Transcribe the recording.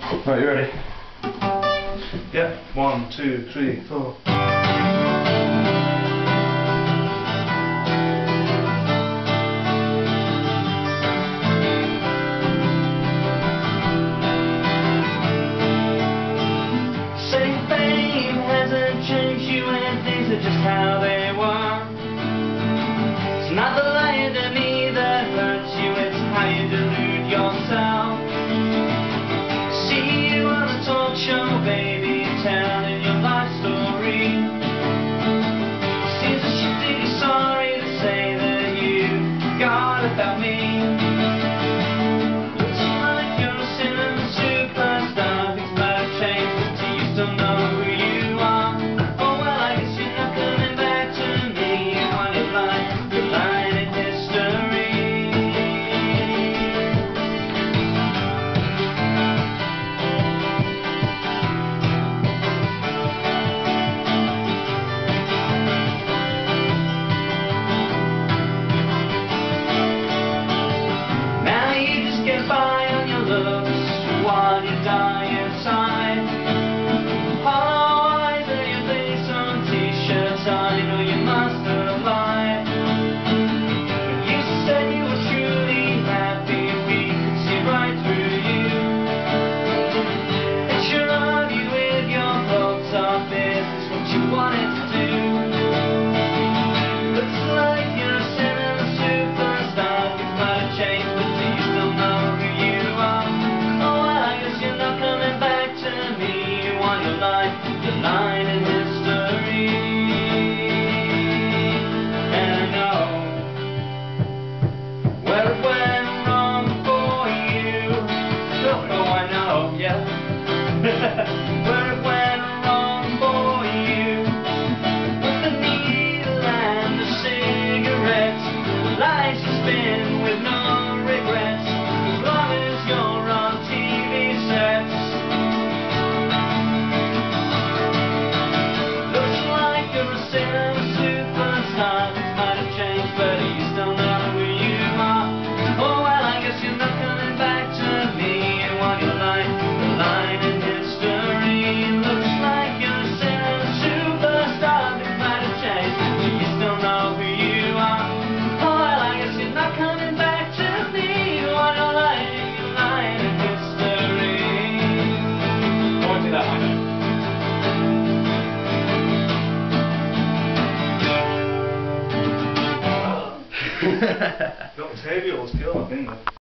Right, you ready? Yeah, 1, 2, 3, 4. Say fame hasn't changed you and things are just how they were. It's not the lying to me that hurts you, it's how you delude yourself. See you on the talk show, baby, telling your life story. Seems a shitty sorry to say that you forgot about me. Looks like you're a cinema superstar. Things might have changed, but do you still know who you are? Oh well, I guess you're not coming back to me. You want your line in history. Now you just get by on your looks while you die inside. Hollow eyes and your face on t-shirts, I know you must have lied. When you said you were truly happy, we could see right through you. Picture of you with your hopes up, is this what you wanted to do? Looks like you're a cinema superstar. Things might have changed, but do you still know who you are? Oh, well, I guess you're not coming back to me. You want your line in history. And I know where it went wrong for you. Oh, I know, yeah.